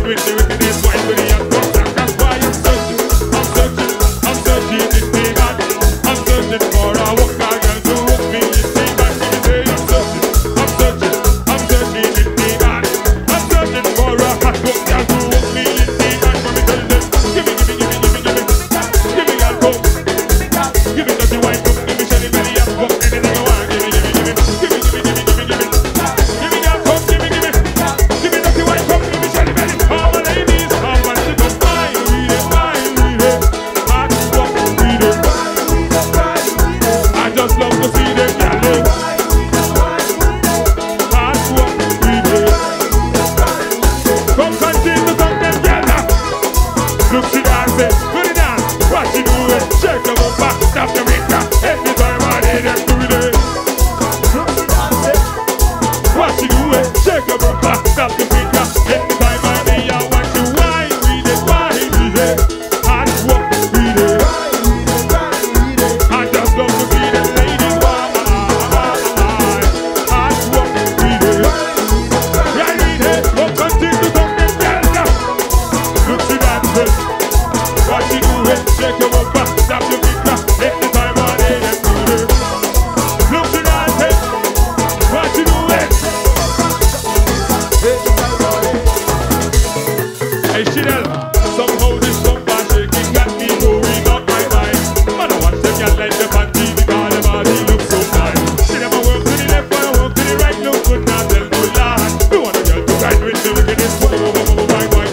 with the wickedest wine with the hot box. That's why I'm searching, I'm searching, I'm searching in the heart. I'm searching for a walker girl to hook me in the back. Give me say I'm searching, I'm searching, I'm searching in the heart. I'm searching for a hot box girl to hook me in the back. Let me tell them, give me, give me, give me, give me, give me, give me girl come, give me dirty wine come, give me shelly belly hot box anything you want. Give me, give me, give me, give me, give me, give me, give me, give me, give me girl come, give me, give me, give me dirty wine come, give me shelly belly. All my ladies, all my little fine, read it, hot box read it. I just love to see them yelling. Hot box read it. Come continue to come them yelling. Look, she dancing, put it down. What she doing? Shake your bumper, stop the winter. Every time I need them do it. Look, she dancing. What she doing? Shake your bumper, stop the winter. Every time I need I want you. Why read it? Why read it? Hot box read it. I just love to see them ladies. Why? Hot box read it. Right read it. Come continue to come them yelling. Look, she dancing. What she doing? Shake your bumper, stop your finger. Every time I need them do it. Look, she dancing. What she doing? Hey, Chanel. Somehow this bumper shaking got me going up my mind. Man, I watch them girl like the panty because them body look so nice. She never work to the left or work to the right. Look good, not tell no lie. We want a girl to ride with the wickedest. Why?